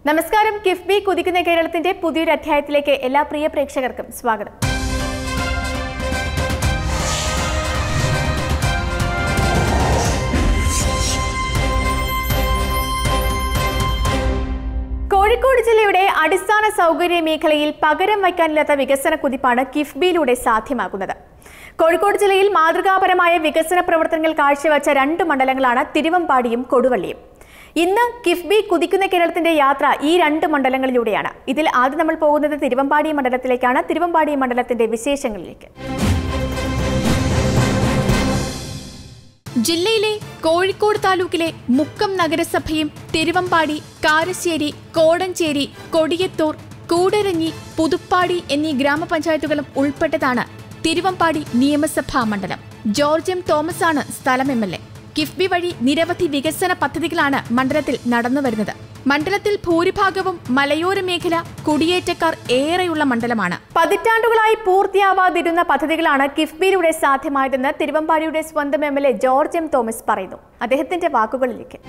നമസ്കാരം. കിഫ്ബി കുതിക്കുന്ന കേരളത്തിന്റെ പുതിയൊരു അധ്യായത്തിലേക്ക് എല്ലാ പ്രിയ പ്രേക്ഷകർക്കും സ്വാഗതം. കോഴിക്കോട് ജില്ലയുടെ അടിസ്ഥാന സൗകര്യ മേഖലയിൽ പകരം വയ്ക്കാനില്ലാത്ത വികസന കുതിപ്പാണ് കിഫ്ബിയിലൂടെ സാധ്യമാക്കുന്നത്. കോഴിക്കോട് ജില്ലയിൽ മാതൃകാപരമായ വികസന പ്രവർത്തനങ്ങൾ കാഴ്ചവെച്ച 2 മണ്ഡലങ്ങളാണ് തിരുവമ്പാടിയും കൊടുവള്ളിയും. ഇന്ന് കിഫ്ബി കുതിക്കുന്ന കേരളത്തിന്റെ യാത്ര ഈ 2 മണ്ഡലങ്ങളിലൂടെയാണ്. ഇതിൽ ആദ്യം നമ്മൾ പോകുന്നത് തിരുവമ്പാടി മണ്ഡലത്തിലേക്കാണ്. തിരുവമ്പാടി മണ്ഡലത്തിന്റെ വിശേഷങ്ങളിലേക്ക്. ജില്ലയിലെ കോഴിക്കോട് താലൂക്കിലെ മുക്കം നഗരസഭയും തിരുവമ്പാടി, കാരശ്ശേരി, കോടഞ്ചേരി, കൊടിയത്തൂർ, കൂടരഞ്ഞി, പുതുപ്പാടി എന്നീ ഗ്രാമപഞ്ചായത്തുകളും ഉൾപ്പെട്ടതാണ് തിരുവമ്പാടി നിയമസഭാ മണ്ഡലം. ജോർജ് എം തോമസ് ആണ് സ്ഥലം MLA. കിഫ്ബി വഴി നിരവധി വികസന പദ്ധതികളാണ് മണ്ഡലത്തിൽ നടന്നുവരുന്നത്. മണ്ഡലത്തിൽ ഭൂരിഭാഗവും മലയോര മേഖല, കുടിയേറ്റക്കാർ ഏറെയുള്ള മണ്ഡലമാണ്. പതിറ്റാണ്ടുകളായി പൂർത്തിയാവാതിരുന്ന പദ്ധതികളാണ് കിഫ്ബിയിലൂടെ സാധ്യമായതെന്ന് തിരുവമ്പാടിയുടെ സ്വന്തം MLA ജോർജ് എം തോമസ് പറയുന്നു. അദ്ദേഹത്തിന്റെ വാക്കുകളിലേക്ക്.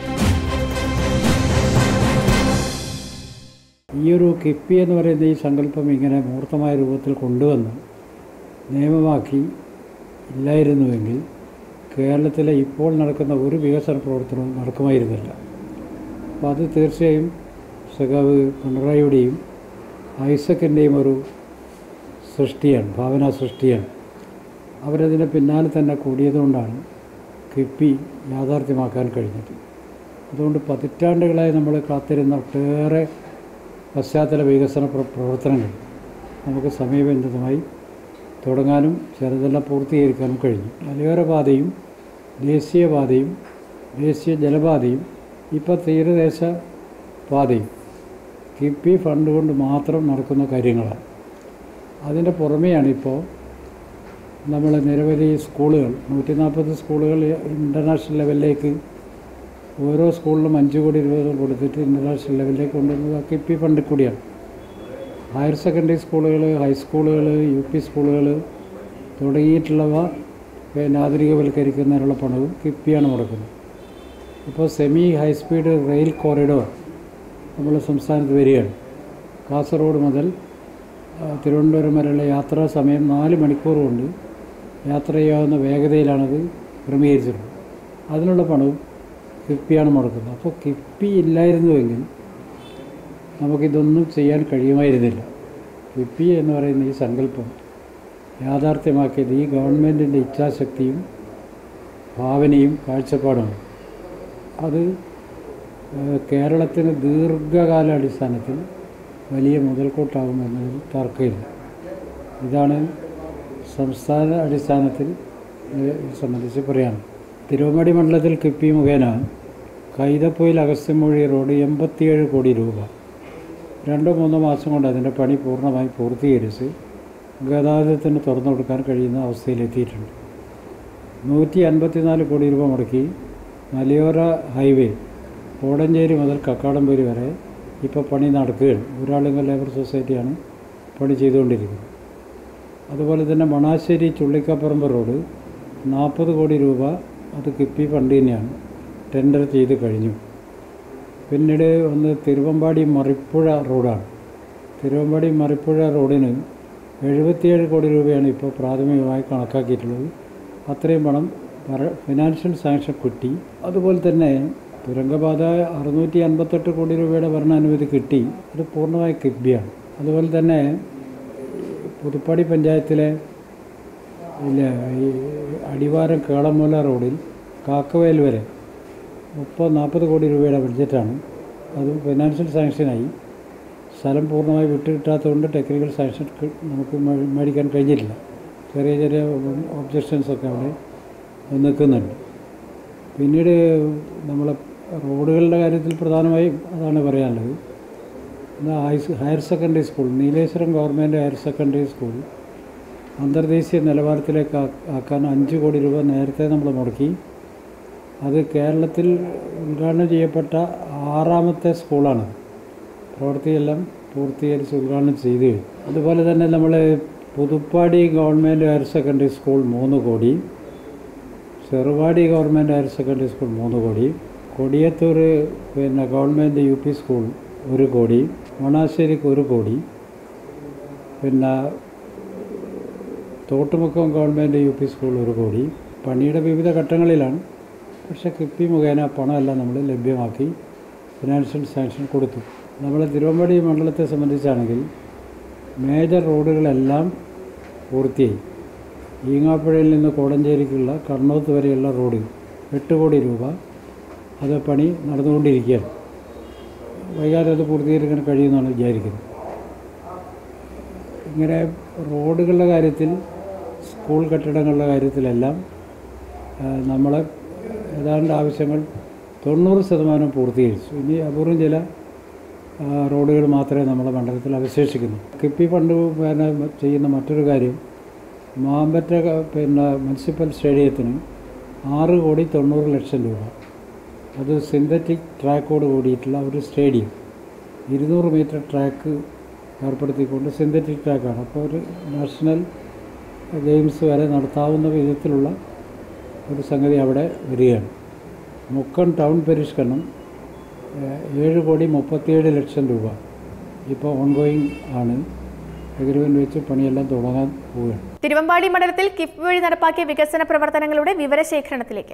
ഈയൊരു കിഫ്ബി എന്ന് പറയുന്ന ഈ സങ്കല്പം ഇങ്ങനെ മൂർത്തമായ രൂപത്തിൽ കൊണ്ടുവന്ന് നിയമമാക്കി ഇല്ലായിരുന്നുവെങ്കിൽ കേരളത്തിലെ ഇപ്പോൾ നടക്കുന്ന ഒരു വികസന പ്രവർത്തനവും നടക്കുമായിരുന്നില്ല. അപ്പോൾ അത് തീർച്ചയായും സഖാവ് പിണറായിയുടെയും ഐസക്കിൻ്റെയും ഒരു സൃഷ്ടിയാണ്, ഭാവനാ സൃഷ്ടിയാണ്. അവരതിൻ്റെ പിന്നാലെ തന്നെ കൂടിയതുകൊണ്ടാണ് കിഫ്ബി യാഥാർത്ഥ്യമാക്കാൻ കഴിഞ്ഞത്. അതുകൊണ്ട് പതിറ്റാണ്ടുകളായി നമ്മൾ കാത്തിരുന്ന ഒട്ടേറെ പശ്ചാത്തല വികസന പ്രവർത്തനങ്ങൾ നമുക്ക് സമയബന്ധിതമായി തുടങ്ങാനും ചിലതെല്ലാം പൂർത്തീകരിക്കാനും കഴിഞ്ഞു. മലയോര പാതയും ദേശീയപാതയും ദേശീയ ജലപാതയും ഇപ്പോൾ തീരദേശ പാതയും കിഫ്ബി ഫണ്ട് കൊണ്ട് മാത്രം നടക്കുന്ന കാര്യങ്ങളാണ്. അതിൻ്റെ പുറമെയാണ് ഇപ്പോൾ നമ്മൾ നിരവധി സ്കൂളുകൾ, 140 സ്കൂളുകൾ ഇൻ്റർനാഷണൽ ലെവലിലേക്ക് ഓരോ സ്കൂളിലും 5 കോടി രൂപ കൊടുത്തിട്ട് ഇൻ്റർനാഷണൽ ലെവലിലേക്ക് കൊണ്ടുവന്നത് കിഫ്ബി ഫണ്ടിൽ കൂടിയാണ്. ഹയർ സെക്കൻഡറി സ്കൂളുകൾ, ഹൈസ്കൂളുകൾ, UP സ്കൂളുകൾ തുടങ്ങിയിട്ടുള്ളവ ആധുനികവൽക്കരിക്കുന്നതിനുള്ള പണവും കിഫ്ബിയാണ് മുടക്കുന്നത്. ഇപ്പോൾ സെമി ഹൈസ്പീഡ് റെയിൽ കോറിഡോർ നമ്മൾ സംസ്ഥാനത്ത് വരികയാണ്. കാസർഗോഡ് മുതൽ തിരുവനന്തപുരം വരെയുള്ള യാത്രാ സമയം 4 മണിക്കൂർ കൊണ്ട് യാത്ര ചെയ്യാവുന്ന വേഗതയിലാണത് ക്രമീകരിച്ചിട്ടുള്ളത്. അതിനുള്ള പണവും കിഫ്ബിയാണ് മുടക്കുന്നത്. അപ്പോൾ കിഫ്ബി ഇല്ലായിരുന്നുവെങ്കിൽ നമുക്കിതൊന്നും ചെയ്യാൻ കഴിയുമായിരുന്നില്ല. കിഫ്ബി എന്ന് പറയുന്ന ഈ സങ്കല്പം യാഥാർത്ഥ്യമാക്കിയത് ഈ ഗവൺമെൻറ്റിൻ്റെ ഇച്ഛാശക്തിയും ഭാവനയും കാഴ്ചപ്പാടുമാണ്. അത് കേരളത്തിന് ദീർഘകാലാടിസ്ഥാനത്തിൽ വലിയ മുതൽക്കൂട്ടാകുമെന്നതിൽ തർക്കമില്ല. ഇതാണ് സംസ്ഥാന അടിസ്ഥാനത്തിൽ സംബന്ധിച്ച് പറയാം. തിരുവമ്പാടി മണ്ഡലത്തിൽ കിഫ്ബി മുഖേന കൈതപ്പൊയിൽ അഗസ്ത്യമൊഴി റോഡ് 87 കോടി രൂപ 2-3 മാസം കൊണ്ട് അതിൻ്റെ പണി പൂർണ്ണമായി പൂർത്തീകരിച്ച് ഗതാഗതത്തിന് തുറന്നു കൊടുക്കാൻ കഴിയുന്ന അവസ്ഥയിലെത്തിയിട്ടുണ്ട്. 154 കോടി രൂപ മുടക്കി മലയോര ഹൈവേ കോടഞ്ചേരി മുതൽ കക്കാടംപൊരി വരെ ഇപ്പോൾ പണി നടക്കുകയാണ്. ഊരാളുങ്കൽ ലേബർ സൊസൈറ്റിയാണ് പണി ചെയ്തുകൊണ്ടിരിക്കുന്നത്. അതുപോലെ തന്നെ മണാശ്ശേരി ചുള്ളിക്കപ്പറമ്പ് റോഡ് 40 കോടി രൂപ അത് കിഫ്ബി ഫണ്ട് തന്നെയാണ് ടെൻഡർ ചെയ്ത് കഴിഞ്ഞു. പിന്നീട് ഒന്ന് തിരുവമ്പാടി മറിപ്പുഴ റോഡാണ്. തിരുവമ്പാടി മറിപ്പുഴ റോഡിന് 77 കോടി രൂപയാണ് ഇപ്പോൾ പ്രാഥമികമായി കണക്കാക്കിയിട്ടുള്ളത്. അത്രയും പണം ഫിനാൻഷ്യൽ സാങ്ഷൻ കിട്ടി. അതുപോലെ തന്നെ തുരങ്കപാത 658 കോടി രൂപയുടെ ഭരണാനുമതി കിട്ടി. അത് പൂർണ്ണമായി കിഫ്ബിയാണ്. അതുപോലെ തന്നെ പുതുപ്പാടി പഞ്ചായത്തിലെ ഈ അടിവാരം കേളമൂല റോഡിൽ കാക്കവയൽ വരെ 30-40 കോടി രൂപയുടെ ബഡ്ജറ്റാണ്. അതും ഫിനാൻഷ്യൽ സാങ്ഷനായി. സ്ഥലം പൂർണ്ണമായി വിട്ടുകിട്ടാത്തതുകൊണ്ട് ടെക്നിക്കൽ സാങ്ഷൻ നമുക്ക് മേടിക്കാൻ കഴിഞ്ഞിട്ടില്ല. ചെറിയ ചെറിയ ഒബ്ജക്ഷൻസൊക്കെ അവിടെ നിൽക്കുന്നുണ്ട്. പിന്നീട് നമ്മളെ റോഡുകളുടെ കാര്യത്തിൽ പ്രധാനമായും അതാണ് പറയാനുള്ളത്. Higher secondary school, Nileshwaram government higher secondary school അന്തർദേശീയ നിലവാരത്തിലേക്ക് ആക്കാൻ 5 കോടി രൂപ നേരത്തെ നമ്മൾ മുടക്കി. അത് കേരളത്തിൽ ഉദ്ഘാടനം ചെയ്യപ്പെട്ട 6ാമത്തെ സ്കൂളാണ്. പ്രവൃത്തിയെല്ലാം പൂർത്തീകരിച്ച് ഉദ്ഘാടനം ചെയ്തു കഴിഞ്ഞു. അതുപോലെ തന്നെ നമ്മൾ Puthuppadi government higher secondary school 3 crore, Cheruvadi government higher secondary school 3 crore, Kodiyathur government UP school 1 കോടി, മണാശ്ശേരിക്ക് 1 കോടി, പിന്നെ തോട്ടുമുക്കം ഗവൺമെൻറ് UP സ്കൂൾ 1 കോടി. പണിയുടെ വിവിധ ഘട്ടങ്ങളിലാണ്. പക്ഷേ കിഫ്ബി മുഖേന പണമെല്ലാം നമ്മൾ ലഭ്യമാക്കി ഫിനാൻഷ്യൽ സാങ്ഷൻ കൊടുത്തു. നമ്മൾ തിരുവമ്പാടി മണ്ഡലത്തെ സംബന്ധിച്ചാണെങ്കിൽ മേജർ റോഡുകളെല്ലാം പൂർത്തിയായി. ഈങ്ങാപ്പുഴയിൽ നിന്ന് കോടഞ്ചേരിക്കുള്ള കണ്ണോത്ത് വരെയുള്ള റോഡ് 8 കോടി രൂപ അത് പണി നടന്നുകൊണ്ടിരിക്കുകയാണ്. വൈകാതെ അത് പൂർത്തീകരിക്കാൻ കഴിയുമെന്നാണ് വിചാരിക്കുന്നത്. ഇങ്ങനെ റോഡുകളുടെ കാര്യത്തിൽ, സ്കൂൾ കെട്ടിടങ്ങളുടെ കാര്യത്തിലെല്ലാം നമ്മളെ ഏതാണ്ട് ആവശ്യങ്ങൾ 90% പൂർത്തീകരിച്ചു. ഇനി അപൂർവം ചില റോഡുകൾ മാത്രമേ നമ്മുടെ മണ്ഡലത്തിൽ അവശേഷിക്കുന്നു. കിഫ്ബി ഫണ്ട് ചെയ്യുന്ന മറ്റൊരു കാര്യം, മാമ്പറ്റ മുനിസിപ്പൽ സ്റ്റേഡിയത്തിന് 6,90,00,000 രൂപ. അത് സിന്തറ്റിക് ട്രാക്കോട് കൂടിയിട്ടുള്ള ഒരു സ്റ്റേഡിയം, 200 മീറ്റർ ട്രാക്ക് ഏർപ്പെടുത്തിക്കൊണ്ട് സിന്തറ്റിക് ട്രാക്കാണ്. അപ്പോൾ ഒരു നാഷണൽ ഗെയിംസ് വരെ നടത്താവുന്ന വിധത്തിലുള്ള ഒരു സംഗതി അവിടെ വരികയാണ്. മുക്കം ടൗൺ പരിഷ്കരണം 7,37,00,000 രൂപ ഇപ്പോൾ ഓൺഗോയിങ് ആണ്. എഗ്രിമെൻ്റ് വെച്ച് പണിയെല്ലാം തുടങ്ങാൻ പോവുകയാണ്. തിരുവമ്പാടി മണ്ഡലത്തിൽ കിഫ്ബി വഴി നടപ്പാക്കിയ വികസന പ്രവർത്തനങ്ങളുടെ വിവരശേഖരണത്തിലേക്ക്.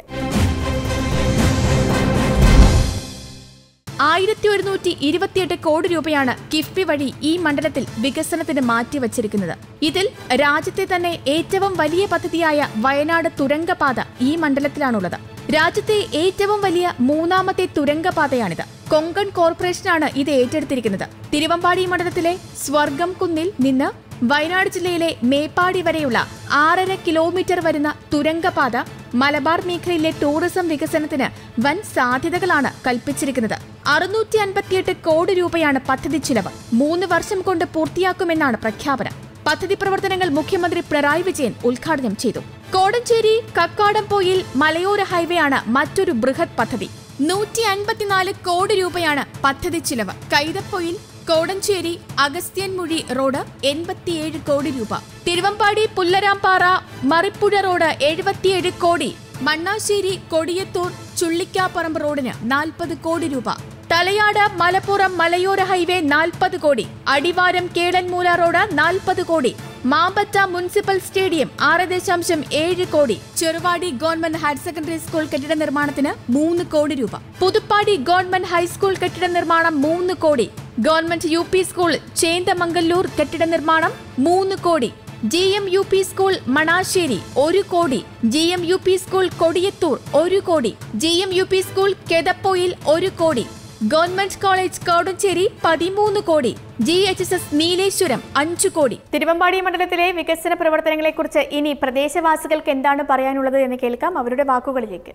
1128 കോടി രൂപയാണ് കിഫ്ബി വഴി ഈ മണ്ഡലത്തിൽ വികസനത്തിന് മാറ്റിവച്ചിരിക്കുന്നത്. ഇതിൽ രാജ്യത്തെ തന്നെ ഏറ്റവും വലിയ പദ്ധതിയായ വയനാട് തുരങ്കപാത ഈ മണ്ഡലത്തിലാണുള്ളത്. രാജ്യത്തെ ഏറ്റവും വലിയ 3ാമത്തെ തുരങ്കപാതയാണിത്. കൊങ്കൺ കോർപ്പറേഷനാണ് ഇത് ഏറ്റെടുത്തിരിക്കുന്നത്. തിരുവമ്പാടി മണ്ഡലത്തിലെ സ്വർഗം കുന്നിൽ നിന്ന് വയനാട് ജില്ലയിലെ മേപ്പാടി വരെയുള്ള 6.5 കിലോമീറ്റർ വരുന്ന തുരങ്കപാത മലബാർ മേഖലയിലെ ടൂറിസം വികസനത്തിന് വൻ സാധ്യതകളാണ് കൽപ്പിച്ചിരിക്കുന്നത്. 658 കോടി രൂപയാണ് പദ്ധതി ചിലവ്. 3 വർഷം കൊണ്ട് പൂർത്തിയാക്കുമെന്നാണ് പ്രഖ്യാപനം. പദ്ധതി പ്രവർത്തനങ്ങൾ മുഖ്യമന്ത്രി പിണറായി വിജയൻ ഉദ്ഘാടനം ചെയ്തു. കോടഞ്ചേരി കക്കാടംപൊയിൽ മലയോര ഹൈവേയാണ് മറ്റൊരു ബൃഹത് പദ്ധതി. 154 കോടി രൂപയാണ് പദ്ധതി ചിലവ്. കൈതപ്പൊയിൽ കോടഞ്ചേരി അഗസ്ത്യൻമുഴി റോഡ് 87 കോടി രൂപ. തിരുവമ്പാടി പുല്ലരാംപാറ മറിപ്പുഴ റോഡ് 77 കോടി. മണ്ണാശ്ശേരി കൊടിയത്തൂർ ചുള്ളിക്കാപ്പറമ്പ് റോഡിന് 40 കോടി രൂപ. തലയാട് മലപ്പുറം മലയോര ഹൈവേ 40 കോടി. അടിവാരം കേളൻമൂല റോഡ് 40 കോടി. Mampatta municipal stadium 6.7 crore. Cheruvadi government higher secondary school കെട്ടിട നിർമ്മാണത്തിന് 3 കോടി രൂപ. പുതുപ്പാടി ഗവൺമെന്റ് ഹൈസ്കൂൾ കെട്ടിട നിർമ്മാണം 3 കോടി. ഗവൺമെന്റ് UP സ്കൂൾ ചേന്ദമംഗല്ലൂർ കെട്ടിട നിർമ്മാണം 3 കോടി. GMUP സ്കൂൾ മണാശ്ശേരി 1 കോടി. GMUP സ്കൂൾ കൊടിയത്തൂർ 1 കോടി. GMUP സ്കൂൾ കെതപ്പൊയിൽ 1 കോടി. ഗവൺമെന്റ് കോളേജ് കോടഞ്ചേരി 13 കോടി. GHSS നീലേശ്വരം 5 കോടി. തിരുവമ്പാടി മണ്ഡലത്തിലെ വികസന പ്രവർത്തനങ്ങളെക്കുറിച്ച് ഇനി പ്രദേശവാസികൾക്ക് എന്താണ് പറയാനുള്ളത് എന്ന് കേൾക്കാം. അവരുടെ വാക്കുകളിലേക്ക്.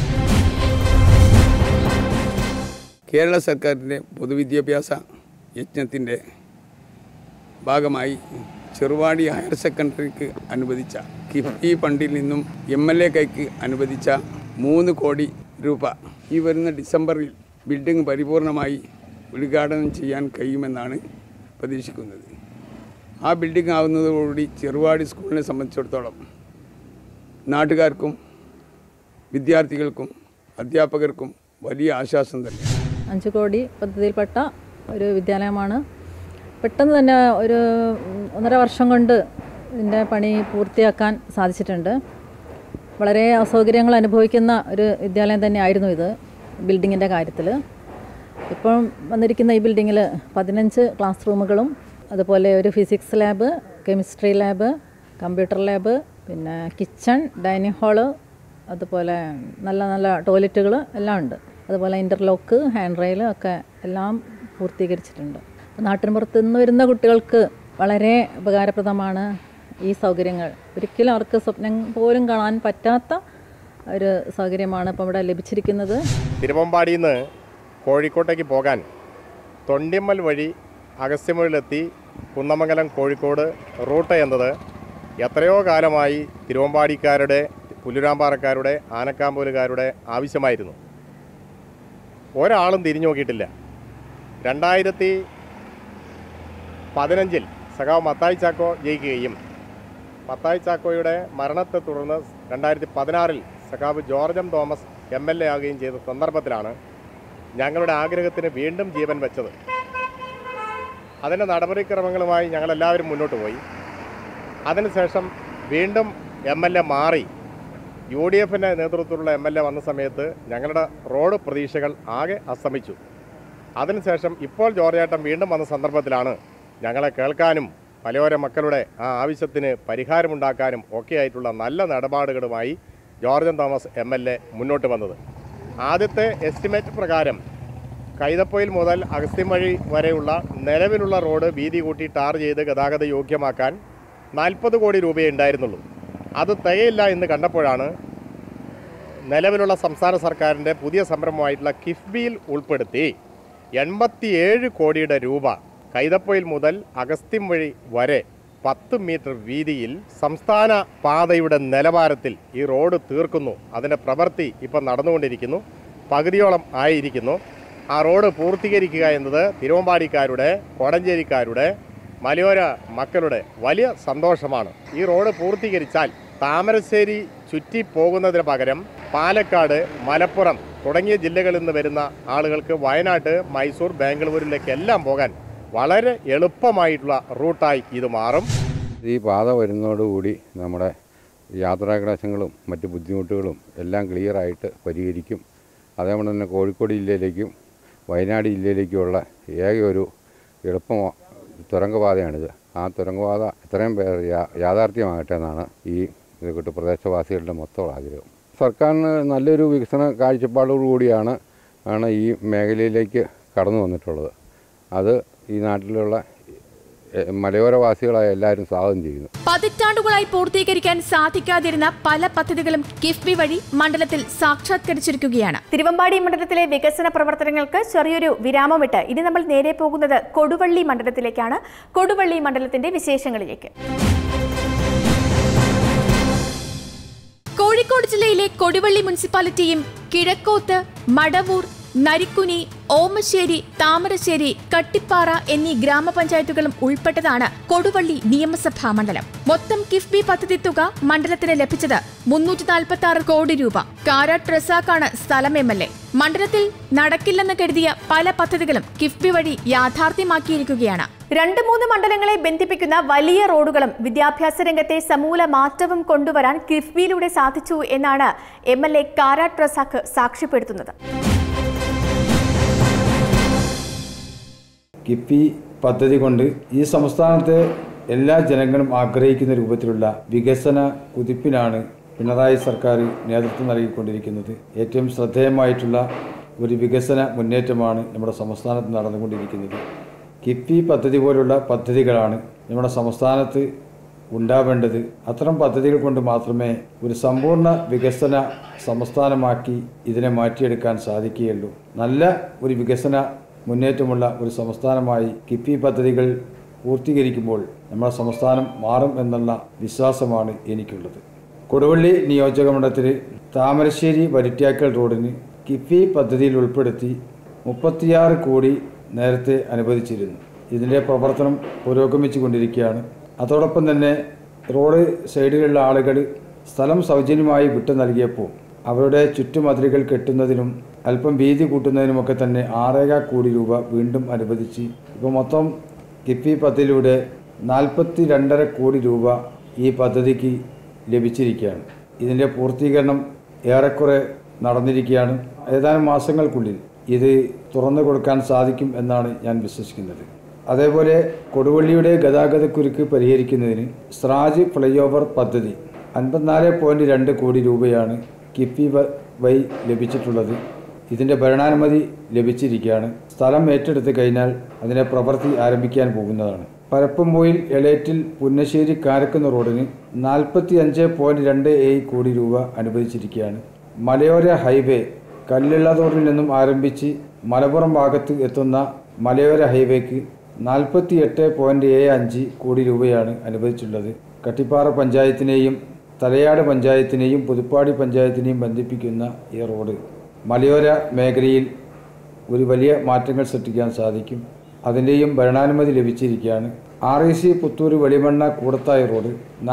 കേരള സർക്കാരിൻ്റെ പൊതുവിദ്യാഭ്യാസ യജ്ഞത്തിൻ്റെ ഭാഗമായി ചെറുവാടി ഹയർ സെക്കൻഡറിക്ക് അനുവദിച്ച കിഫ്ബി ഫണ്ടിൽ നിന്നും MLA കൈക്ക് അനുവദിച്ച 3 കോടി രൂപ ഈ വരുന്ന ഡിസംബറിൽ ബിൽഡിംഗ് പരിപൂർണമായി ഉദ്ഘാടനം ചെയ്യാൻ കഴിയുമെന്നാണ് പ്രതീക്ഷിക്കുന്നത്. ആ ബിൽഡിംഗ് ആവുന്നതോടുകൂടി ചെറുവാടി സ്കൂളിനെ സംബന്ധിച്ചിടത്തോളം നാട്ടുകാർക്കും വിദ്യാർത്ഥികൾക്കും അധ്യാപകർക്കും വലിയ ആശ്വാസം തന്നെ. 5 കോടി പദ്ധതിയിൽപ്പെട്ട ഒരു വിദ്യാലയമാണ്. പെട്ടെന്ന് തന്നെ ഒരു 1.5 വർഷം കൊണ്ട് ഇതിൻ്റെ പണി പൂർത്തിയാക്കാൻ സാധിച്ചിട്ടുണ്ട്. വളരെ അസൗകര്യങ്ങൾ അനുഭവിക്കുന്ന ഒരു വിദ്യാലയം തന്നെയായിരുന്നു ഇത് ബിൽഡിങ്ങിൻ്റെ കാര്യത്തിൽ. ഇപ്പം വന്നിരിക്കുന്ന ഈ ബിൽഡിങ്ങിൽ 15 ക്ലാസ് റൂമുകളും അതുപോലെ ഒരു physics lab, chemistry lab, computer lab, പിന്നെ കിച്ചൺ, ഡൈനിങ് ഹാള്, അതുപോലെ നല്ല നല്ല ടോയ്ലറ്റുകൾ എല്ലാം ഉണ്ട്. അതുപോലെ ഇൻ്റർലോക്ക്, ഹാൻഡ് റെയിൽ ഒക്കെ എല്ലാം പൂർത്തീകരിച്ചിട്ടുണ്ട്. നാട്ടിൻപുറത്ത് നിന്ന് വരുന്ന കുട്ടികൾക്ക് വളരെ ഉപകാരപ്രദമാണ് ഈ സൗകര്യങ്ങൾ. ഒരിക്കലും അവർക്ക് സ്വപ്നം പോലും കാണാൻ പറ്റാത്ത ഒരു സൗകര്യമാണ് ഇപ്പോൾ ഇവിടെ ലഭിച്ചിരിക്കുന്നത്. തിരുവമ്പാടിയിൽ നിന്ന് കോഴിക്കോട്ടേക്ക് പോകാൻ തൊണ്ടിമ്മൽ വഴി അഗസ്ത്യമൂഴിലെത്തി കുന്നമംഗലം കോഴിക്കോട് റൂട്ട് എന്നത് എത്രയോ കാലമായി തിരുവമ്പാടിക്കാരുടെ, പുല്ലുരാമ്പാറക്കാരുടെ, ആനക്കാമ്പൂലുകാരുടെ ആവശ്യമായിരുന്നു. ഒരാളും തിരിഞ്ഞു നോക്കിയിട്ടില്ല. 2015 സഖാവ് മത്തായി ചാക്കോ ജയിക്കുകയും മത്തായി ചാക്കോയുടെ മരണത്തെ തുടർന്ന് 2016 സഖാവ് ജോർജ് എം തോമസ് MLA ആകുകയും ചെയ്ത സന്ദർഭത്തിലാണ് ഞങ്ങളുടെ ആഗ്രഹത്തിന് വീണ്ടും ജീവൻ വെച്ചത്. അതിൻ്റെ നടപടിക്രമങ്ങളുമായി ഞങ്ങളെല്ലാവരും മുന്നോട്ട് പോയി. അതിനുശേഷം വീണ്ടും MLA മാറി UDFിൻ്റെ നേതൃത്വത്തിലുള്ള MLA വന്ന സമയത്ത് ഞങ്ങളുടെ റോഡ് പ്രതീക്ഷകൾ ആകെ അസ്തമിച്ചു. അതിനുശേഷം ഇപ്പോൾ ജോർജ് ഏട്ടൻ വീണ്ടും വന്ന സന്ദർഭത്തിലാണ് ഞങ്ങളെ കേൾക്കാനും മലയോര മക്കളുടെ ആ ആവശ്യത്തിന് പരിഹാരമുണ്ടാക്കാനും ഒക്കെയായിട്ടുള്ള നല്ല നിലപാടുകളുമായി ജോർജൻ തോമസ് MLA മുന്നോട്ട് വന്നത്. ആദ്യത്തെ എസ്റ്റിമേറ്റ് പ്രകാരം കൈതപ്പൊയിൽ മുതൽ അഗസ്ത്യംവഴി വരെയുള്ള നിലവിലുള്ള റോഡ് വീതി കൂട്ടി ടാർ ചെയ്ത് ഗതാഗത യോഗ്യമാക്കാൻ 40 കോടി രൂപയേ ഉണ്ടായിരുന്നുള്ളൂ. അത് തികയില്ല എന്ന് കണ്ടപ്പോഴാണ് നിലവിലുള്ള സംസ്ഥാന സർക്കാരിൻ്റെ പുതിയ സംരംഭമായിട്ടുള്ള കിഫ്ബിയിൽ ഉൾപ്പെടുത്തി 87 കോടിയുടെ രൂപ കൈതപ്പൊയിൽ മുതൽ അഗസ്ത്യംവഴി വരെ 10 മീറ്റർ വീതിയിൽ സംസ്ഥാന പാതയുടെ നിലവാരത്തിൽ ഈ റോഡ് തീർക്കുന്നു. അതിൻ്റെ പ്രവൃത്തി ഇപ്പം നടന്നുകൊണ്ടിരിക്കുന്നു. പകുതിയോളം ആയിരിക്കുന്നു. ആ റോഡ് പൂർത്തീകരിക്കുക എന്നത് തിരുവമ്പാടിക്കാരുടെ, കോടഞ്ചേരിക്കാരുടെ, മലയോര മക്കളുടെ വലിയ സന്തോഷമാണ്. ഈ റോഡ് പൂർത്തീകരിച്ചാൽ താമരശ്ശേരി ചുറ്റി പോകുന്നതിന് പകരം പാലക്കാട്, മലപ്പുറം തുടങ്ങിയ ജില്ലകളിൽ നിന്ന് വരുന്ന ആളുകൾക്ക് വയനാട്, മൈസൂർ, ബാംഗ്ലൂരിലേക്കെല്ലാം പോകാൻ വളരെ എളുപ്പമായിട്ടുള്ള റൂട്ടായി ഇത് മാറും. ഈ പാത വരുന്നതോടുകൂടി നമ്മുടെ യാത്രാക്ലേശങ്ങളും മറ്റ് ബുദ്ധിമുട്ടുകളും എല്ലാം ക്ലിയറായിട്ട് പരിഹരിക്കും. അതേപോലെ തന്നെ കോഴിക്കോട് ജില്ലയിലേക്കും വയനാട് ജില്ലയിലേക്കുമുള്ള ഏക ഒരു എളുപ്പ തുരങ്കപാതയാണിത്. ആ തുരങ്കപാത എത്രയും പേർ യാഥാർത്ഥ്യമാകട്ടെ എന്നാണ് ഈ പ്രദേശവാസികളുടെ മൊത്തം ആഗ്രഹം. സർക്കാരിന് നല്ലൊരു വികസന കാഴ്ചപ്പാടോടുകൂടിയാണ് ഈ മേഖലയിലേക്ക് കടന്നു വന്നിട്ടുള്ളത്. അത് ഈ നാട്ടിലുള്ള മലയോരവാസികളായ എല്ലാവരും സ്വാഗതം ചെയ്യുന്നു. പതിറ്റാണ്ടുകളായി പൂർത്തീകരിക്കാൻ സാധിക്കാതിരുന്ന പല പദ്ധതികളും കിഫ്ബി വഴി മണ്ഡലത്തിൽ സാക്ഷാത്കരിച്ചിരിക്കുകയാണ്. തിരുവമ്പാടി മണ്ഡലത്തിലെ വികസന പ്രവർത്തനങ്ങൾക്ക് ചെറിയൊരു വിരാമമിട്ട് ഇനി നമ്മൾ നേരെ പോകുന്നത് കൊടുവള്ളി മണ്ഡലത്തിലേക്കാണ്. കൊടുവള്ളി മണ്ഡലത്തിന്റെ വിശേഷങ്ങളിലേക്ക്. കോഴിക്കോട് ജില്ലയിലെ കൊടുവള്ളി മുനിസിപ്പാലിറ്റിയും കിഴക്കോത്ത്, മടവൂർ, നരിക്കുനി, ഓമശ്ശേരി, താമരശ്ശേരി, കട്ടിപ്പാറ എന്നീ ഗ്രാമപഞ്ചായത്തുകളും ഉൾപ്പെട്ടതാണ് കൊടുവള്ളി നിയമസഭാ മണ്ഡലം. മൊത്തം കിഫ്ബി പദ്ധതി തുക മണ്ഡലത്തിന് ലഭിച്ചത് 346 കോടി രൂപ. കാരാട്ട് റസാഖാണ് സ്ഥലം MLA. മണ്ഡലത്തിൽ നടക്കില്ലെന്ന് കരുതിയ പല പദ്ധതികളും കിഫ്ബി വഴി യാഥാർത്ഥ്യമാക്കിയിരിക്കുകയാണ്. 2-3 മണ്ഡലങ്ങളെ ബന്ധിപ്പിക്കുന്ന വലിയ റോഡുകളും വിദ്യാഭ്യാസ രംഗത്തെ സമൂല മാറ്റവും കൊണ്ടുവരാൻ കിഫ്ബിയിലൂടെ സാധിച്ചു എന്നാണ് MLA കാരാട്ട് റസാഖ് സാക്ഷ്യപ്പെടുത്തുന്നത്. കിഫ്ബി പദ്ധതി കൊണ്ട് ഈ സംസ്ഥാനത്തെ എല്ലാ ജനങ്ങളും ആഗ്രഹിക്കുന്ന രൂപത്തിലുള്ള വികസന കുതിപ്പിനാണ് പിണറായി സർക്കാർ നേതൃത്വം നൽകിക്കൊണ്ടിരിക്കുന്നത്. ഏറ്റവും ശ്രദ്ധേയമായിട്ടുള്ള ഒരു വികസന മുന്നേറ്റമാണ് നമ്മുടെ സംസ്ഥാനത്ത് നടന്നുകൊണ്ടിരിക്കുന്നത്. കിഫ്ബി പദ്ധതി പോലുള്ള പദ്ധതികളാണ് നമ്മുടെ സംസ്ഥാനത്ത് ഉണ്ടാവേണ്ടത്. അത്തരം പദ്ധതികൾ കൊണ്ട് മാത്രമേ ഒരു സമ്പൂർണ്ണ വികസന സംസ്ഥാനമാക്കി ഇതിനെ മാറ്റിയെടുക്കാൻ സാധിക്കുകയുള്ളൂ. നല്ല ഒരു വികസന മുന്നേറ്റമുള്ള ഒരു സംസ്ഥാനമായി കിഫ്ബി പദ്ധതികൾ പൂർത്തീകരിക്കുമ്പോൾ നമ്മുടെ സംസ്ഥാനം മാറും എന്നുള്ള വിശ്വാസമാണ് എനിക്കുള്ളത്. കൊടുവള്ളി നിയോജകമണ്ഡലത്തിൽ താമരശ്ശേരി വരിറ്റാക്കൽ റോഡിന് കിഫ്ബി പദ്ധതിയിൽ ഉൾപ്പെടുത്തി 36 കോടി നേരത്തെ അനുവദിച്ചിരുന്നു. ഇതിൻ്റെ പ്രവർത്തനം പുരോഗമിച്ചു കൊണ്ടിരിക്കുകയാണ്. അതോടൊപ്പം തന്നെ റോഡ് സൈഡിലുള്ള ആളുകൾ സ്ഥലം സൗജന്യമായി വിട്ടു നൽകിയപ്പോൾ അവരുടെ ചുറ്റുമതിലുകൾ കെട്ടുന്നതിനും അല്പം വീതി കൂട്ടുന്നതിനുമൊക്കെ തന്നെ 6.25 കോടി രൂപ വീണ്ടും അനുവദിച്ച് ഇപ്പോൾ മൊത്തം കിഫ്ബി പദ്ധതിയിലൂടെ 42.5 കോടി രൂപ ഈ പദ്ധതിക്ക് ലഭിച്ചിരിക്കുകയാണ്. ഇതിൻ്റെ പൂർത്തീകരണം ഏറെക്കുറെ നടന്നിരിക്കുകയാണ്. ഏതാനും മാസങ്ങൾക്കുള്ളിൽ ഇത് തുറന്നു കൊടുക്കാൻ സാധിക്കും എന്നാണ് ഞാൻ വിശ്വസിക്കുന്നത്. അതേപോലെ കൊടുവള്ളിയുടെ ഗതാഗതക്കുരുക്ക് പരിഹരിക്കുന്നതിന് സ്രാജ് ഫ്ലൈ ഓവർ പദ്ധതി 54.2 കോടി രൂപയാണ് കിഫ്ബി വഴി ലഭിച്ചിട്ടുള്ളത്. ഇതിൻ്റെ ഭരണാനുമതി ലഭിച്ചിരിക്കുകയാണ്. സ്ഥലം ഏറ്റെടുത്ത് കഴിഞ്ഞാൽ അതിനെ പ്രവൃത്തി ആരംഭിക്കാൻ പോകുന്നതാണ്. പരപ്പംപോയിൽ എളേറ്റിൽ പുന്നശ്ശേരി കാരക്കുന്ന് റോഡിന് 45.27 കോടി രൂപ അനുവദിച്ചിരിക്കുകയാണ്. മലയോര ഹൈവേ കല്ലുള്ളതോറിൽ നിന്നും ആരംഭിച്ച് മലപ്പുറം ഭാഗത്ത് എത്തുന്ന മലയോര ഹൈവേക്ക് 48.75 കോടി രൂപയാണ് അനുവദിച്ചിട്ടുള്ളത്. കട്ടിപ്പാറ പഞ്ചായത്തിനെയും തലയാട് പഞ്ചായത്തിനെയും പുതുപ്പാടി പഞ്ചായത്തിനെയും ബന്ധിപ്പിക്കുന്ന ഈ റോഡ് മലയോര മേഖലയിൽ ഒരു വലിയ മാറ്റങ്ങൾ സൃഷ്ടിക്കാൻ സാധിക്കും. അതിൻ്റെയും ഭരണാനുമതി ലഭിച്ചിരിക്കുകയാണ്. REC പുത്തൂർ വെളിമണ്ണ കൂടത്തായി റോഡ്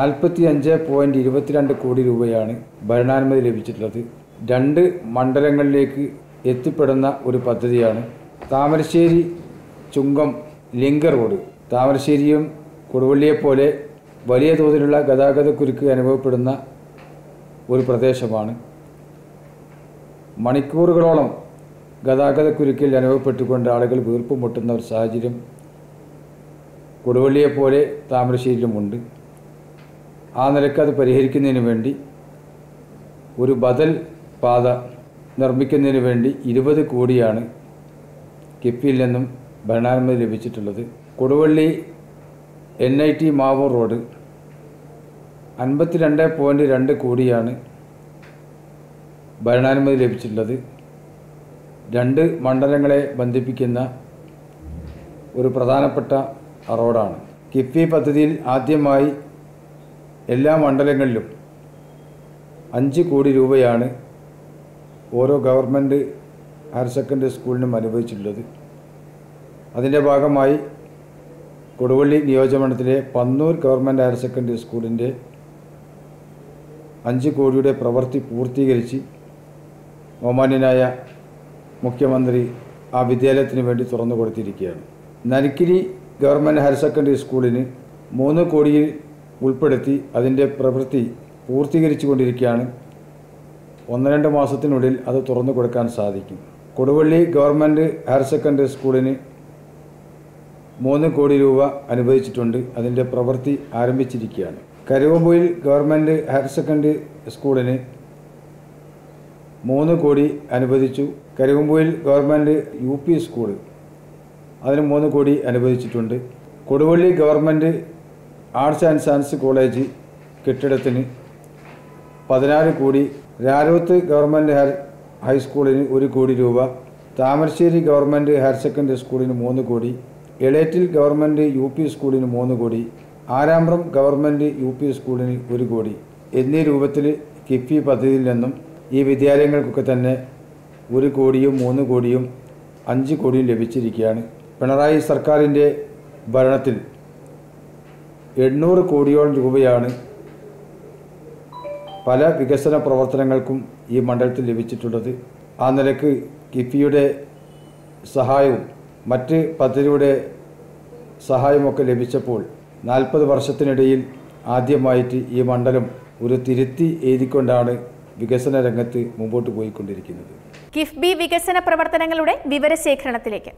45.22 കോടി രൂപയാണ് ഭരണാനുമതി ലഭിച്ചിട്ടുള്ളത്. 2 മണ്ഡലങ്ങളിലേക്ക് എത്തിപ്പെടുന്ന ഒരു പദ്ധതിയാണ്. താമരശ്ശേരി ചുങ്കം ലിങ്ക് റോഡ് താമരശ്ശേരിയും കൊടുവള്ളിയെപ്പോലെ വലിയ തോതിലുള്ള ഗതാഗതക്കുരുക്ക് അനുഭവപ്പെടുന്ന ഒരു പ്രദേശമാണ്. മണിക്കൂറുകളോളം ഗതാഗതക്കുരുക്കിൽ അനുഭവപ്പെട്ടുകൊണ്ട് ആളുകൾ വീർപ്പ് മുട്ടുന്ന ഒരു സാഹചര്യം കൊടുവള്ളിയെപ്പോലെ താമരശ്ശേരിയിലുമുണ്ട്. ആ നിലയ്ക്ക് അത് പരിഹരിക്കുന്നതിന് വേണ്ടി ഒരു ബദൽ പാത നിർമ്മിക്കുന്നതിന് വേണ്ടി 20 കോടിയാണ് കിഫ്ബിയിൽ നിന്നും ഭരണാനുമതി ലഭിച്ചിട്ടുള്ളത്. കൊടുവള്ളി NIT മാവൂർ റോഡ് 52.2 കോടിയാണ് ഭരണാനുമതി ലഭിച്ചിട്ടുള്ളത്. 2 മണ്ഡലങ്ങളെ ബന്ധിപ്പിക്കുന്ന ഒരു പ്രധാനപ്പെട്ട റോഡാണ്. കിഫ്ബി പദ്ധതിയിൽ ആദ്യമായി എല്ലാ മണ്ഡലങ്ങളിലും 5 കോടി രൂപയാണ് ഓരോ ഗവൺമെൻറ് ഹയർ സെക്കൻഡറി സ്കൂളിനും അനുവദിച്ചിട്ടുള്ളത്. അതിൻ്റെ ഭാഗമായി കൊടുവള്ളി നിയോജകമണ്ഡലത്തിലെ പന്നൂർ ഗവൺമെൻറ് ഹയർ സെക്കൻഡറി സ്കൂളിൻ്റെ 5 കോടിയുടെ പ്രവൃത്തി പൂർത്തീകരിച്ച് ബഹുമാന്യനായ മുഖ്യമന്ത്രി ആ വിദ്യാലയത്തിന് വേണ്ടി തുറന്നു കൊടുത്തിരിക്കുകയാണ്. നരിക്കിരി ഗവൺമെൻറ് ഹയർ സെക്കൻഡറി സ്കൂളിന് 3 കോടിയിൽ ഉൾപ്പെടുത്തി അതിൻ്റെ പ്രവൃത്തി പൂർത്തീകരിച്ചു കൊണ്ടിരിക്കുകയാണ്. 1-2 മാസത്തിനുള്ളിൽ അത് തുറന്നു കൊടുക്കാൻ സാധിക്കും. കൊടുവള്ളി ഗവൺമെൻറ് ഹയർ സെക്കൻഡറി സ്കൂളിന് 3 കോടി രൂപ അനുവദിച്ചിട്ടുണ്ട്. അതിൻ്റെ പ്രവൃത്തി ആരംഭിച്ചിരിക്കുകയാണ്. കരുവമ്പൂയിൽ ഗവൺമെൻറ് ഹയർ സെക്കൻഡറി സ്കൂളിന് 3 കോടി അനുവദിച്ചു. കരുവമ്പൂയിൽ ഗവൺമെൻറ് UP സ്കൂൾ അതിന് 3 കോടി അനുവദിച്ചിട്ടുണ്ട്. Koduvally government arts and science college കെട്ടിടത്തിന് 14 കോടി, രാരോത്ത് ഗവൺമെൻറ് ഹൈസ്കൂളിന് 1 കോടി രൂപ, താമരശ്ശേരി ഗവൺമെൻറ് ഹയർ സെക്കൻഡറി സ്കൂളിന് 3 കോടി, എളേറ്റിൽ ഗവൺമെൻറ് UP സ്കൂളിന് 3 കോടി, ആരാമ്പ്രം ഗവൺമെൻറ് UP സ്കൂളിന് 1 കോടി എന്നീ രൂപത്തിൽ കിഫ്ബി പദ്ധതിയിൽ നിന്നും ഈ വിദ്യാലയങ്ങൾക്കൊക്കെ തന്നെ 1 കോടിയും 3 കോടിയും 5 കോടിയും ലഭിച്ചിരിക്കുകയാണ്. പിണറായി സർക്കാരിൻ്റെ ഭരണത്തിൽ 800 കോടിയോളം രൂപയാണ് പല വികസന പ്രവർത്തനങ്ങൾക്കും ഈ മണ്ഡലത്തിൽ ലഭിച്ചിട്ടുള്ളത്. ആ നിലക്ക് കിഫ്ബിയുടെ സഹായവും മറ്റ് പദ്ധതിയുടെ സഹായമൊക്കെ ലഭിച്ചപ്പോൾ 40 വർഷത്തിനിടയിൽ ആദ്യമായിട്ട് ഈ മണ്ഡലം ഒരു തിരുത്തി എഴുതിക്കൊണ്ടാണ് വികസന രംഗത്ത് മുമ്പോട്ട് പോയിക്കൊണ്ടിരിക്കുന്നത്. കിഫ്ബി വികസന പ്രവർത്തനങ്ങളുടെ വിവരശേഖരണത്തിലേക്ക്.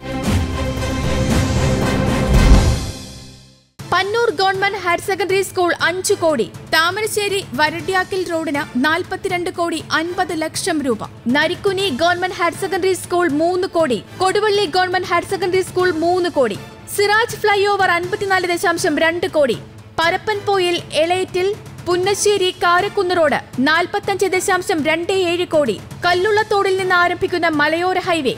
Pannur government higher secondary school 5 crore, Thamarassery വരട്യാക്കിൽ റോഡിന് 42 കോടി 50 ലക്ഷം രൂപ, Narikkuni government higher secondary school 3 crore, Koduvally government higher secondary school 3 crore, Siraj flyover 54.2 crore, Parappanpoyil Elettil Punnassery Karakkunnu road 45.27 crore, കല്ലുള്ളത്തോടിൽ നിന്ന് ആരംഭിക്കുന്ന മലയോര highway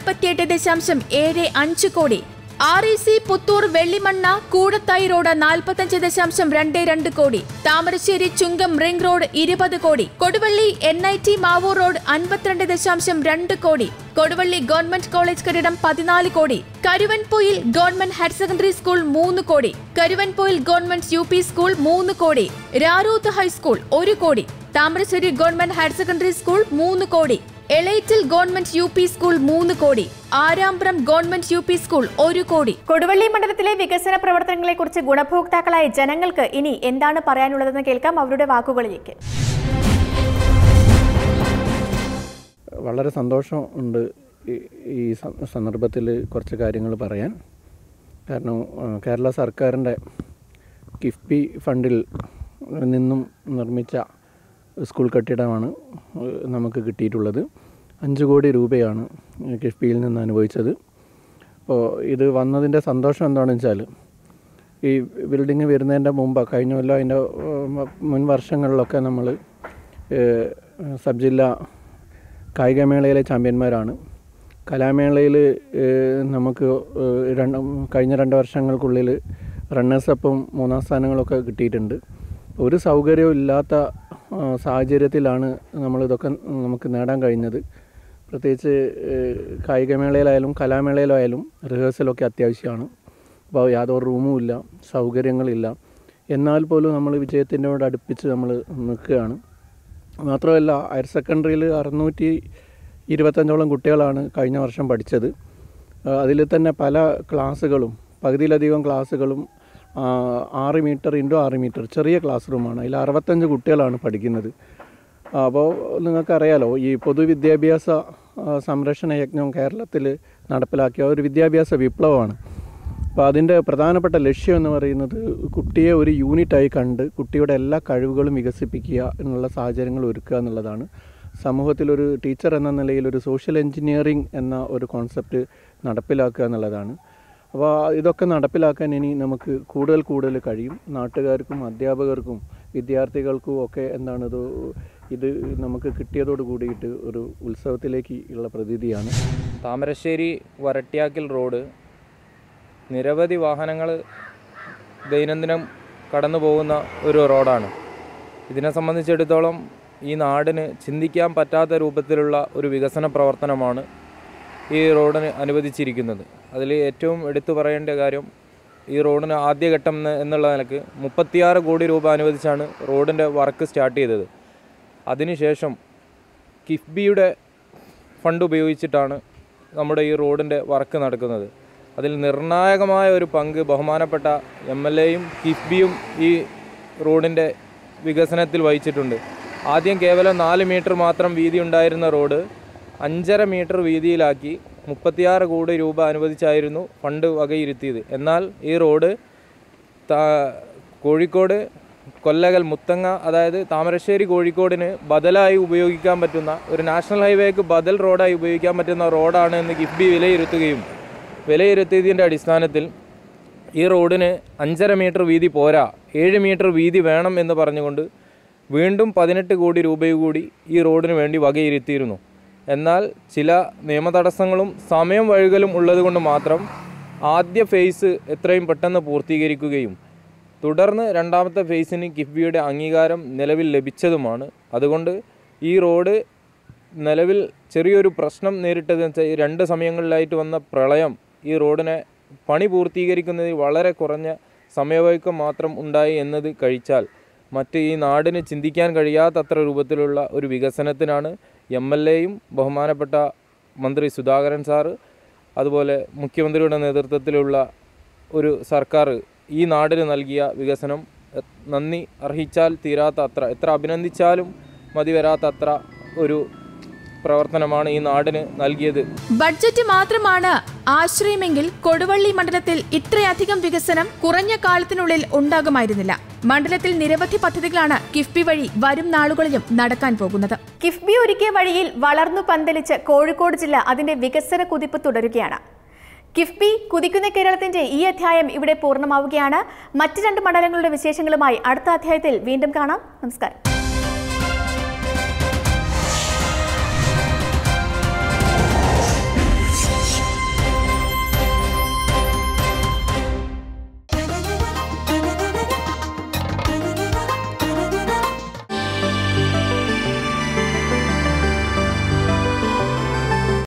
48.75 crore, REC Puthur Vellimanna Koodathai road 45.22 crore, Thamarassery ചുങ്കം റിംഗ് റോഡ് 20 കോടി, കൊടുവള്ളി NIT മാവൂർ റോഡ് 52.2 കോടി, കൊടുവള്ളി ഗവൺമെന്റ് കോളേജ് കെട്ടിടം 14 crore, Karuvanpoyil government higher secondary school 3 crore, Karuvanpoyil government UP school 3 കോടി, രാരൂത്ത് high school 1 crore, Thamarassery government higher secondary school 3 crore, Elettil government UP school 3 കോടി, Arambram government UP school 1 കോടി. കൊടുവള്ളി മണ്ഡലത്തിലെ വികസന പ്രവർത്തനങ്ങളെക്കുറിച്ച് ഗുണഭോക്താക്കളായ ജനങ്ങൾക്ക് ഇനി എന്താണ് പറയാനുള്ളതെന്ന് കേൾക്കാം അവരുടെ വാക്കുകളിലേക്ക്. വളരെ സന്തോഷം ഉണ്ട് ഈ സന്ദർഭത്തിൽ കുറച്ച് കാര്യങ്ങൾ പറയാൻ. കാരണം കേരള സർക്കാരിൻ്റെ കിഫ്ബി ഫണ്ടിൽ നിന്നും നിർമ്മിച്ച സ്കൂൾ കെട്ടിടമാണ് നമുക്ക് കിട്ടിയിട്ടുള്ളത്. 5 കോടി രൂപയാണ് കിഫ്ബിയിൽ നിന്ന് അനുഭവിച്ചത്. അപ്പോൾ ഇത് വന്നതിൻ്റെ സന്തോഷം എന്താണെന്ന് വെച്ചാൽ ഈ ബിൽഡിങ് വരുന്നതിൻ്റെ മുമ്പ് കഴിഞ്ഞ കൊല്ലം അതിൻ്റെ മുൻ വർഷങ്ങളിലൊക്കെ നമ്മൾ സബ് ജില്ലാ കായികമേളയിലെ ചാമ്പ്യന്മാരാണ്. കലാമേളയിൽ നമുക്ക് കഴിഞ്ഞ 2 വർഷങ്ങൾക്കുള്ളിൽ റണ്ണേഴ്സപ്പും 3ാം സ്ഥാനങ്ങളൊക്കെ കിട്ടിയിട്ടുണ്ട്. ഒരു സൗകര്യവും ഇല്ലാത്ത സാഹചര്യത്തിലാണ് നമ്മളിതൊക്കെ നമുക്ക് നേടാൻ കഴിഞ്ഞത്. പ്രത്യേകിച്ച് കായികമേളയിലായാലും കലാമേളയിലായാലും റിഹേഴ്സലൊക്കെ അത്യാവശ്യമാണ്. അപ്പോൾ യാതൊരു റൂമുമില്ല, സൗകര്യങ്ങളില്ല. എന്നാൽ പോലും നമ്മൾ വിജയത്തിനോട് അടുപ്പിച്ച് നമ്മൾ നിൽക്കുകയാണ്. മാത്രമല്ല ഹയർ സെക്കൻഡറിയിൽ 625ഓളം കുട്ടികളാണ് കഴിഞ്ഞ വർഷം പഠിച്ചത്. അതിൽ തന്നെ പല ക്ലാസ്സുകളും പകുതിയിലധികം ക്ലാസ്സുകളും 6 മീറ്റർ ഇൻറ്റു 6 മീറ്റർ ചെറിയ ക്ലാസ് റൂമാണ്. അതിൽ 65 കുട്ടികളാണ് പഠിക്കുന്നത്. അപ്പോൾ നിങ്ങൾക്കറിയാലോ, ഈ പൊതുവിദ്യാഭ്യാസ സംരക്ഷണ യജ്ഞം കേരളത്തിൽ നടപ്പിലാക്കിയ ഒരു വിദ്യാഭ്യാസ വിപ്ലവമാണ്. അപ്പോൾ അതിൻ്റെ പ്രധാനപ്പെട്ട ലക്ഷ്യം എന്ന് പറയുന്നത് കുട്ടിയെ ഒരു യൂണിറ്റായി കണ്ട് കുട്ടിയുടെ എല്ലാ കഴിവുകളും വികസിപ്പിക്കുക എന്നുള്ള സാഹചര്യങ്ങൾ ഒരുക്കുക എന്നുള്ളതാണ്. സമൂഹത്തിലൊരു ടീച്ചർ എന്ന നിലയിൽ ഒരു സോഷ്യൽ എൻജിനീയറിംഗ് എന്ന ഒരു കോൺസെപ്റ്റ് നടപ്പിലാക്കുക എന്നുള്ളതാണ്. അപ്പോൾ ഇതൊക്കെ നടപ്പിലാക്കാൻ ഇനി നമുക്ക് കൂടുതൽ കഴിയും. നാട്ടുകാർക്കും അധ്യാപകർക്കും വിദ്യാർത്ഥികൾക്കും ഒക്കെ ഇത് നമുക്ക് കിട്ടിയതോട് കൂടിയിട്ട് ഒരു ഉത്സവത്തിലേക്ക് ഉള്ള പ്രതീതിയാണ്. താമരശ്ശേരി വരട്ടിയാക്കിൽ റോഡ് നിരവധി വാഹനങ്ങൾ ദൈനംദിനം കടന്നു പോകുന്ന ഒരു റോഡാണ്. ഇതിനെ സംബന്ധിച്ചിടത്തോളം ഈ നാടിന് ചിന്തിക്കാൻ പറ്റാത്ത രൂപത്തിലുള്ള ഒരു വികസന പ്രവർത്തനമാണ് ഈ റോഡിന് അനുവദിച്ചിരിക്കുന്നത്. അതിൽ ഏറ്റവും എടുത്തു പറയേണ്ട കാര്യം, ഈ റോഡിന് ആദ്യഘട്ടം എന്നുള്ള നിലക്ക് 36 കോടി രൂപ അനുവദിച്ചാണ് റോഡിൻ്റെ വർക്ക് സ്റ്റാർട്ട് ചെയ്തത്. അതിനുശേഷം കിഫ്ബിയുടെ ഫണ്ട് ഉപയോഗിച്ചിട്ടാണ് നമ്മുടെ ഈ റോഡിൻ്റെ വർക്ക് നടക്കുന്നത്. അതിൽ നിർണായകമായ ഒരു പങ്ക് ബഹുമാനപ്പെട്ട MLAയും കിഫ്ബിയും ഈ റോഡിൻ്റെ വികസനത്തിൽ വഹിച്ചിട്ടുണ്ട്. ആദ്യം കേവലം 4 മീറ്റർ മാത്രം വീതി ഉണ്ടായിരുന്ന റോഡ് 5.5 മീറ്റർ വീതിയിലാക്കി 36 കോടി രൂപ അനുവദിച്ചായിരുന്നു ഫണ്ട് വകയിരുത്തിയത്. എന്നാൽ ഈ റോഡ് കോഴിക്കോട് കൊല്ലകൽ മുത്തങ്ങ, അതായത് താമരശ്ശേരി കോഴിക്കോടിന് ബദലായി ഉപയോഗിക്കാൻ പറ്റുന്ന ഒരു നാഷണൽ ഹൈവേക്ക് ബദൽ റോഡായി ഉപയോഗിക്കാൻ പറ്റുന്ന റോഡാണ് എന്ന് കിഫ്ബി വിലയിരുത്തിയതിൻ്റെ അടിസ്ഥാനത്തിൽ ഈ റോഡിന് 5.5 മീറ്റർ വീതി പോരാ, 7 മീറ്റർ വീതി വേണം എന്ന് പറഞ്ഞുകൊണ്ട് വീണ്ടും 18 കോടി രൂപ കൂടി ഈ റോഡിന് വേണ്ടി വകയിരുത്തിയിരുന്നു. എന്നാൽ ചില നിയമതടസ്സങ്ങളും സമയം വഴുകലും ഉള്ളതുകൊണ്ട് മാത്രം ആദ്യ ഫേസ് എത്രയും പെട്ടെന്ന് പൂർത്തീകരിക്കുകയും തുടർന്ന് രണ്ടാമത്തെ ഫേസിന് കിഫ്ബിയുടെ അംഗീകാരം നിലവിൽ ലഭിച്ചതുമാണ്. അതുകൊണ്ട് ഈ റോഡ് നിലവിൽ ചെറിയൊരു പ്രശ്നം നേരിട്ടതെന്ന് വെച്ചാൽ 2 സമയങ്ങളിലായിട്ട് വന്ന പ്രളയം ഈ റോഡിനെ പണി പൂർത്തീകരിക്കുന്നതിൽ വളരെ കുറഞ്ഞ സമയവൈക്കം മാത്രം ഉണ്ടായി എന്നത് കഴിച്ചാൽ മറ്റ് ഈ നാടിന് ചിന്തിക്കാൻ കഴിയാത്തത്ര രൂപത്തിലുള്ള ഒരു വികസനത്തിനാണ് MLAയും ബഹുമാനപ്പെട്ട മന്ത്രി സുധാകരൻ സാറ്, അതുപോലെ മുഖ്യമന്ത്രിയുടെ നേതൃത്വത്തിലുള്ള ഒരു സർക്കാർ ഈ നാടിന് നൽകിയ വികസനം നന്ദി അർഹിച്ചാൽ തീരാത്ത അത്ര, എത്ര അഭിനന്ദിച്ചാലും മതി വരാത്തത്ര ഒരു പ്രവർത്തനമാണ് ഈ നാടിന് നൽകിയത്. ബഡ്ജറ്റ് മാത്രമാണ് ആശ്രയമെങ്കിൽ കൊടുവള്ളി മണ്ഡലത്തിൽ ഇത്രയധികം വികസനം കുറഞ്ഞ കാലത്തിനുള്ളിൽ ഉണ്ടാകുമായിരുന്നില്ല. മണ്ഡലത്തിൽ നിരവധി പദ്ധതികളാണ് കിഫ്ബി വഴി വരും നാളുകളിലും നടക്കാൻ പോകുന്നത്. കിഫ്ബി ഒരുക്കിയ വഴിയിൽ വളർന്നു പന്തലിച്ച് കോഴിക്കോട് ജില്ല അതിന്റെ വികസന കുതിപ്പ് തുടരുകയാണ്. കിഫ്ബി കുതിക്കുന്ന കേരളത്തിന്റെ ഈ അധ്യായം ഇവിടെ പൂർണ്ണമാവുകയാണ്. മറ്റ് 2 മണ്ഡലങ്ങളുടെ വിശേഷങ്ങളുമായി അടുത്ത അധ്യായത്തിൽ വീണ്ടും കാണാം. നമസ്കാരം.